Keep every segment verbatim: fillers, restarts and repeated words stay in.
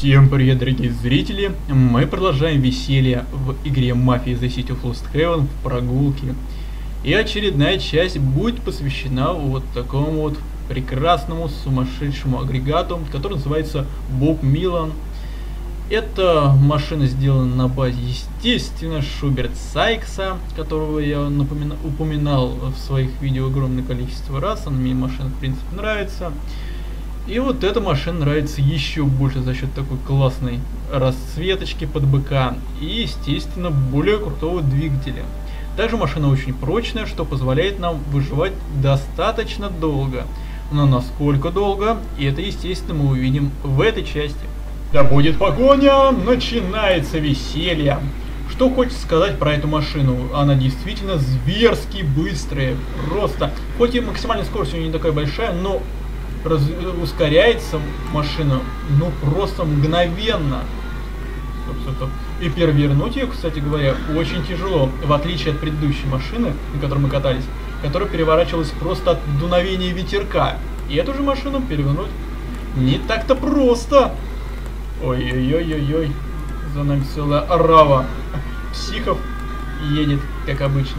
Всем привет, дорогие зрители! Мы продолжаем веселье в игре Mafia: The City of Lost Haven в прогулке. И очередная часть будет посвящена вот такому вот прекрасному сумасшедшему агрегату, который называется Bob Milan. Эта машина сделана на базе, естественно, Шуберт Сайкса, которого я напомина- упоминал в своих видео огромное количество раз. Он мне машина в принципе нравится. И вот эта машина нравится еще больше за счет такой классной расцветочки под БК и, естественно, более крутого двигателя. Также машина очень прочная, что позволяет нам выживать достаточно долго. Но насколько долго, это, естественно, мы увидим в этой части. Да будет погоня, начинается веселье. Что хочется сказать про эту машину? Она действительно зверски быстрая, просто. Хоть и максимальная скорость у нее не такая большая, но Раз... ускоряется машина, ну просто мгновенно. Стоп, стоп, стоп. И перевернуть ее, кстати говоря, очень тяжело, в отличие от предыдущей машины, на которой мы катались, которая переворачивалась просто от дуновения ветерка. И эту же машину перевернуть не так-то просто. Ой-ой-ой-ой-ой, за нами целая орава психов едет, как обычно.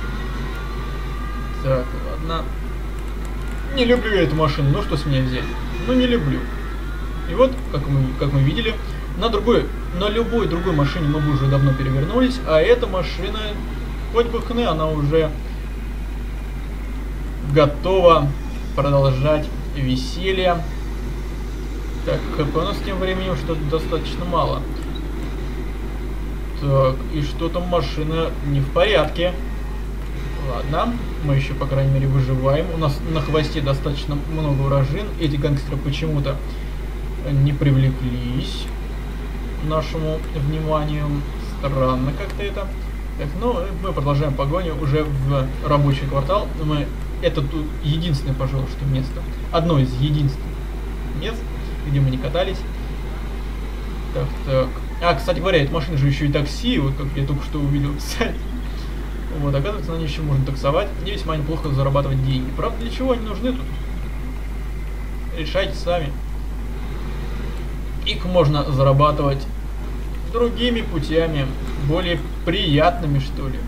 Так, ладно. Не люблю я эту машину, ну что с меня взять? Ну не люблю. И вот, как мы, как мы видели, на другой, на любой другой машине мы бы уже давно перевернулись, а эта машина, хоть бы хны, она уже готова продолжать веселье. Так, хп у нас тем временем что-то достаточно мало. Так, и что-то машина не в порядке. Ладно, мы еще, по крайней мере, выживаем. У нас на хвосте достаточно много вражин. Эти гангстеры почему-то не привлеклись к нашему вниманию. Странно как-то это. Так, ну, мы продолжаем погоню уже в рабочий квартал. Мы... Это тут единственное, пожалуй, что место. Одно из единственных мест, где мы не катались. Так, так. А, кстати говоря, эта машина же еще и такси. Вот как я только что увидел, кстати. Вот, оказывается, на ней еще можно таксовать и весьма неплохо зарабатывать деньги. Правда, для чего они нужны тут? Решайте сами. Их можно зарабатывать другими путями, более приятными, что ли.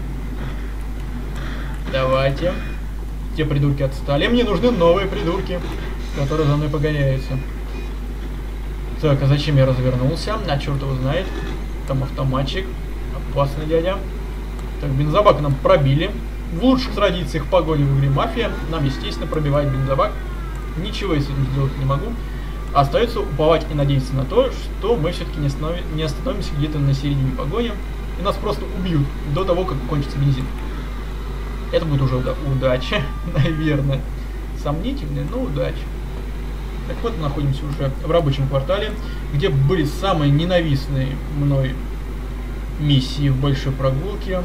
Давайте. Те придурки отстали. Мне нужны новые придурки, которые за мной погоняются. Так, а зачем я развернулся? А черт его знает. Там автоматчик. Опасный дядя. Так, бензобак нам пробили. В лучших традициях погони в игре Мафия нам, естественно, пробивает бензобак. Ничего я с этим сделать не могу. Остается уповать и надеяться на то, что мы все-таки не, останов... не остановимся где-то на середине погони. И нас просто убьют до того, как кончится бензин. Это будет уже уда удача, наверное. Сомнительная, но удача. Так вот, мы находимся уже в рабочем квартале, где были самые ненавистные мной миссии в большой прогулке.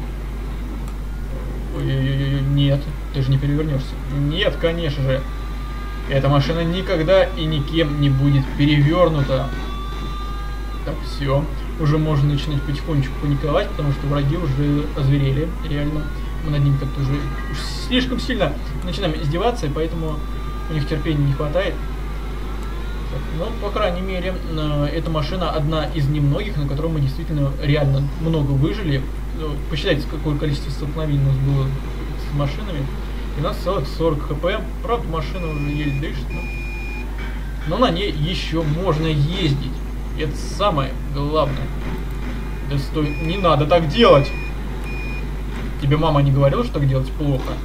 Ой-ой-ой, нет, ты же не перевернешься. Нет, конечно же. Эта машина никогда и никем не будет перевернута. Так, все. Уже можно начинать потихонечку паниковать, потому что враги уже озверели, реально. Мы над ними как-то уже уж слишком сильно начинаем издеваться, и поэтому у них терпения не хватает. Так, ну, по крайней мере, эта машина одна из немногих, на которой мы действительно реально много выжили. Посчитайте, какое количество столкновений у нас было с машинами. И у нас целых сорок хп. Правда, машина уже еле дышит, но... но на ней еще можно ездить. И это самое главное. Да стой, не надо так делать! Тебе мама не говорила, что так делать плохо?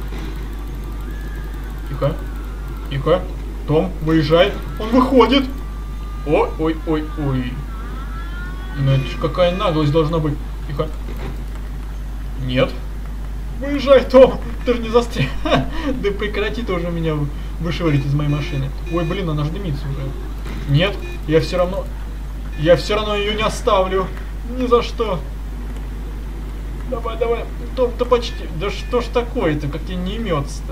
Тихо. Тихо. Том, выезжай. Он выходит. Ой, ой, ой, ой. Ну это ж какая наглость должна быть. Тихо. Нет. Выезжай, Том. Ты же не застрял. Да прекрати тоже меня вышвырить из моей машины. Ой, блин, она ж дымится уже. Нет, я все равно... Я все равно ее не оставлю. Ни за что. Давай, давай. Том-то почти. Да что ж такое-то, как тебе не имется-то?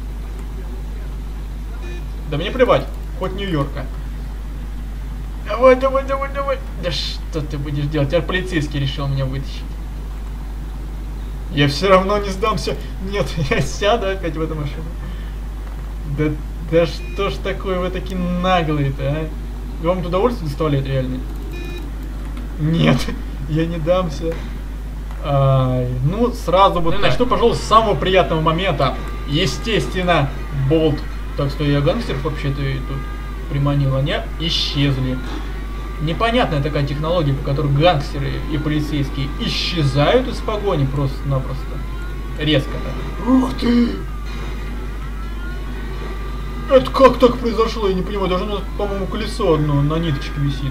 Да мне плевать. Хоть Нью-Йорка. Давай, давай, давай, давай. Да что ты будешь делать? Теперь полицейский решил меня вытащить. Я все равно не сдамся. Нет, я сяду опять в эту машину. Да, да что ж такое вы такие наглые-то, а? Вам это удовольствие доставляет реально? Нет, я не дамся. Ай, ну, сразу вот. Начну, пожалуй, с самого приятного момента. Естественно, болт. Так что я гангстеров вообще-то тут приманил, они исчезли. Непонятная такая технология, по которой гангстеры и полицейские исчезают из погони просто-напросто. Резко так. Ух ты! Это как так произошло, я не понимаю. Даже у нас, по-моему, колесо одно на ниточке висит.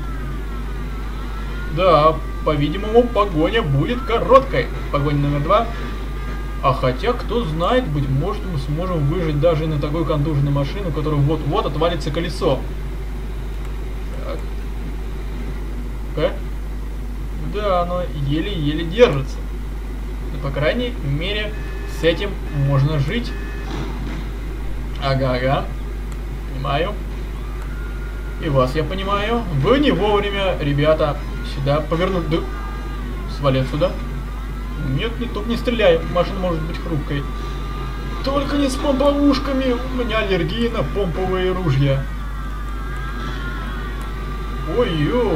Да, по-видимому, погоня будет короткой. Погоня номер два. А хотя, кто знает, быть может, мы сможем выжить даже на такой контуженной машине, у которой вот-вот отвалится колесо. Так. Э? Да, оно еле-еле держится. Но, по крайней мере, с этим можно жить. Ага-ага. Понимаю. И вас я понимаю. Вы не вовремя, ребята, сюда повернули. Да. Свали отсюда. Нет, нет, тут не стреляй. Машина может быть хрупкой. Только не с помповушками. У меня аллергия на помповые ружья. Ой-ё.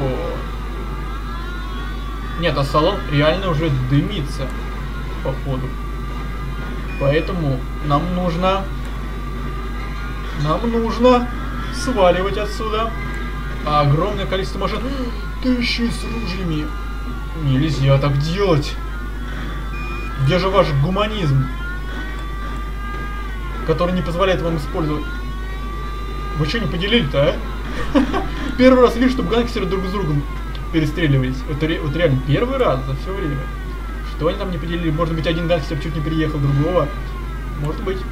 Нет, а салон реально уже дымится, походу. Поэтому нам нужно... Нам нужно сваливать отсюда. А огромное количество машин. Да еще и с ружьями. Нельзя так делать. Где же ваш гуманизм, который не позволяет вам использовать? Вы что, не поделили-то, а? Первый раз вижу, чтобы гангстеры друг с другом перестреливались. Это вот реально первый раз за все время. Что они там не поделили? Может быть, один гангстер чуть не переехал другого. Может быть.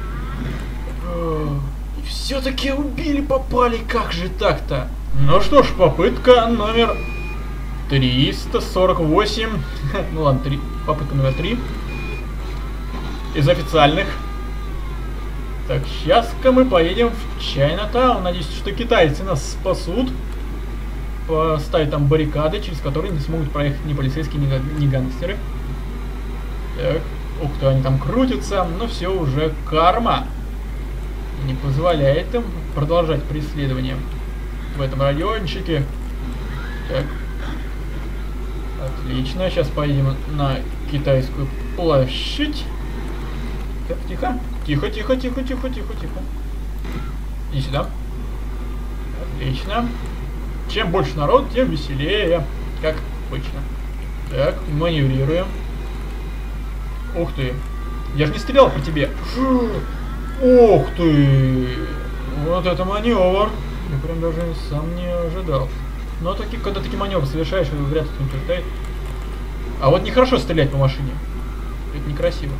И все-таки убили, попали. Как же так-то? Ну что ж, попытка номер триста сорок восемь. Ну ладно, три. Попытка номер три. Из официальных. Так, сейчас-ка мы поедем в Чайнатаун. Надеюсь, что китайцы нас спасут. Поставить там баррикады, через которые не смогут проехать ни полицейские, ни, ни гангстеры. Так, ух ты, они там крутятся. Но все уже карма не позволяет им продолжать преследование в этом райончике. Так. Отлично, сейчас поедем на Китайскую площадь. Так, тихо. Тихо, тихо, тихо, тихо, тихо, тихо. Иди сюда. Отлично. Чем больше народ, тем веселее. Как обычно. Так, маневрируем. Ух ты. Я же не стрелял по тебе. Фу. Ух ты. Вот это маневр. Я прям даже сам не ожидал. Но таки, когда такие маневры совершаешь, вряд ли кто-нибудь ожидает. А вот нехорошо стрелять по машине. Это некрасиво.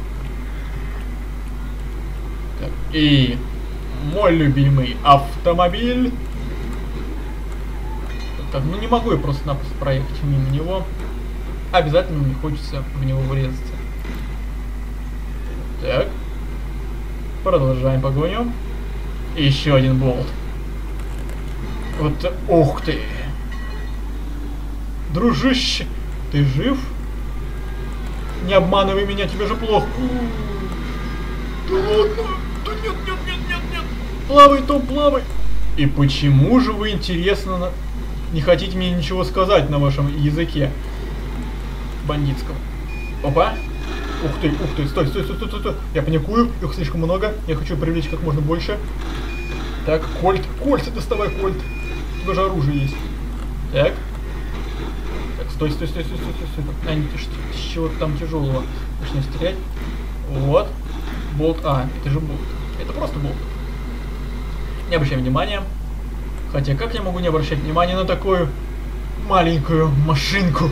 Так, и мой любимый автомобиль. Так, ну не могу я просто-напросто проехать мимо него. Обязательно мне хочется в него врезаться. Так. Продолжаем погоню. И еще один болт. Вот, ух ты. Дружище, ты жив? Не обманывай меня, тебе же плохо. Да ладно. Да нет, нет, нет, нет, нет. Плавай, Том, плавай. И почему же вы, интересно, не хотите мне ничего сказать на вашем языке бандитском? Опа. Ух ты, ух ты, стой, стой, стой, стой, стой, стой. Я паникую, их слишком много. Я хочу привлечь как можно больше. Так, кольт, кольт, доставай кольт. У тебя же оружие есть. Так. Так, стой, стой, стой, стой, стой, стой, стой. А, не, с чего-то там тяжелого. Начнем стрелять. Вот. Болт. А, это же болт. Это просто болт. Не обращаем внимания. Хотя, как я могу не обращать внимания на такую маленькую машинку,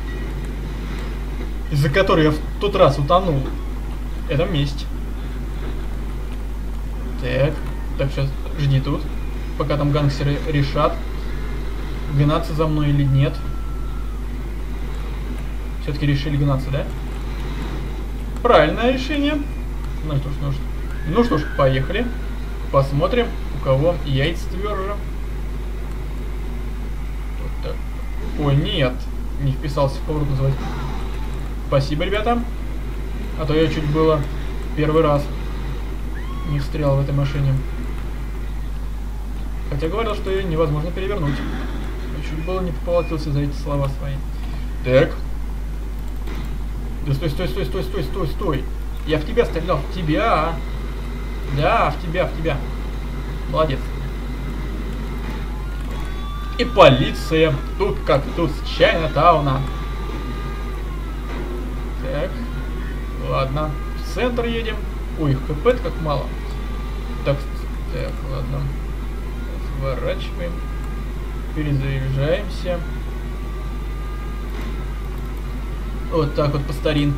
из-за которой я в тот раз утонул? Это месть. Так. Так, сейчас жди тут. Пока там гангстеры решат, гнаться за мной или нет. Все-таки решили гнаться, да? Правильное решение. Ну что ж, ну что, ну что ж, поехали. Посмотрим, у кого яйца тверже. Вот так. Ой, нет. Не вписался в поворот называть. Спасибо, ребята. А то я чуть было первый раз не встрял в этой машине. Хотя говорил, что ее невозможно перевернуть. был не поплатился за эти слова свои. Так. Да стой, стой, стой, стой, стой, стой, стой. Я в тебя стрелял, в тебя. Да, в тебя, в тебя. Молодец. И полиция. Тут как тут с Чайна-тауна. Так. Ладно. В центр едем. Ой, хп как мало. Так, так, ладно. Сворачиваем. Перезаряжаемся. Вот так вот по старинке.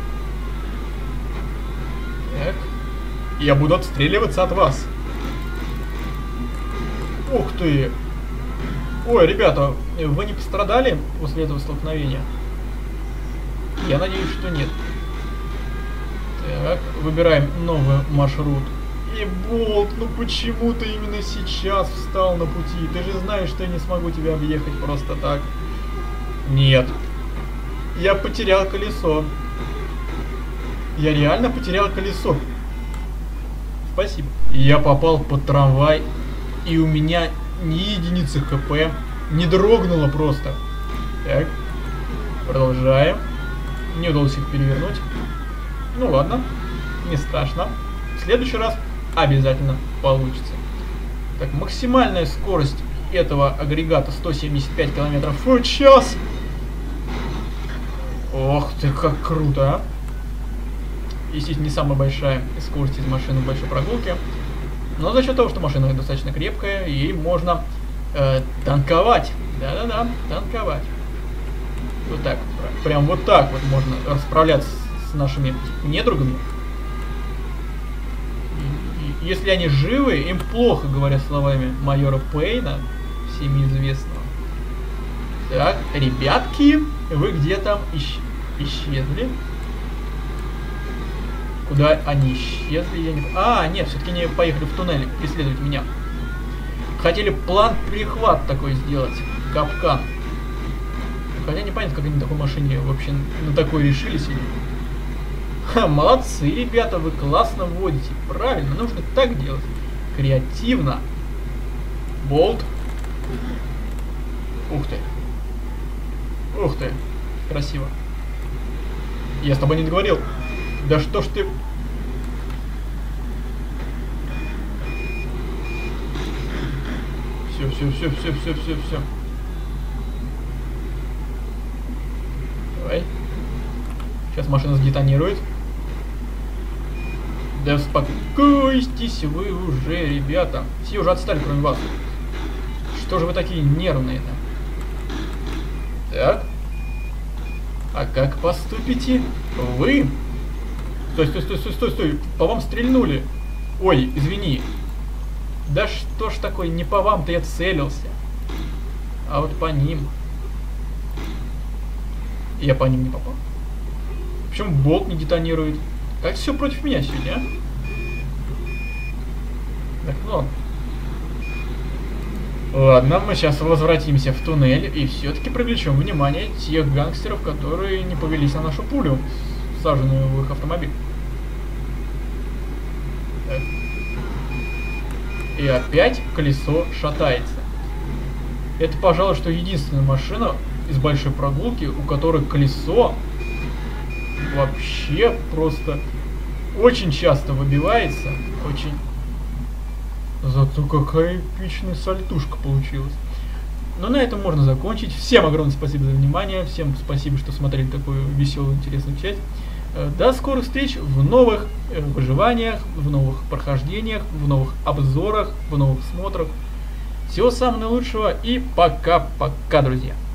Так. Я буду отстреливаться от вас. Ух ты. Ой, ребята, вы не пострадали после этого столкновения? Я надеюсь, что нет. Так, выбираем новый маршрут. И Болт, ну почему ты именно сейчас встал на пути? Ты же знаешь, что я не смогу тебя объехать просто так. Нет. Я потерял колесо. Я реально потерял колесо. Спасибо. Я попал под трамвай, и у меня ни единицы хп. Не дрогнуло просто. Так. Продолжаем. Не удалось их перевернуть. Ну ладно. Не страшно. В следующий раз обязательно получится. Так, максимальная скорость этого агрегата сто семьдесят пять километров в час. Ох ты, как круто, а! Естественно, не самая большая скорость из машины в большой прогулке. Но за счет того, что машина достаточно крепкая, ей можно э, танковать. Да-да-да, танковать. Вот так. Прям вот так вот можно расправляться с нашими недругами. И, и, если они живы, им плохо, говоря словами майора Пейна, всеми известного. Так, ребятки, вы где там исч исчезли? Куда они исчезли? Я не... А, нет, все-таки не поехали в туннель преследовать меня. Хотели план перехват такой сделать. Капкан. Хотя непонятно, как они на такой машине вообще на такой решились. Ха, молодцы, ребята, вы классно водите. Правильно, нужно так делать. Креативно. Болт. Ух ты. Ух ты. Красиво. Я с тобой не договорил. Да что ж ты... Все, все, все, все, все, все, все. Давай. Сейчас машина сдетонирует. Да успокойтесь вы уже, ребята. Все уже отстали, кроме вас. Что же вы такие нервные-то? Так. А как поступите вы? Стой, стой, стой, стой, стой, стой. По вам стрельнули. Ой, извини. Да что ж такое, не по вам-то я целился. А вот по ним. Я по ним не попал. Почему болт не детонирует? Как все против меня сегодня, а? Так, ну ладно. Ладно, мы сейчас возвратимся в туннель и все-таки привлечем внимание тех гангстеров, которые не повелись на нашу пулю, саженную в их автомобиль. Так. И опять колесо шатается. Это, пожалуй, что единственная машина из большой прогулки, у которой колесо вообще просто очень часто выбивается. Очень... Зато какая эпичная сальтушка получилась. Но на этом можно закончить. Всем огромное спасибо за внимание. Всем спасибо, что смотрели такую веселую, интересную часть. До скорых встреч в новых выживаниях, в новых прохождениях, в новых обзорах, в новых смотрах. Всего самого наилучшего и пока-пока, друзья.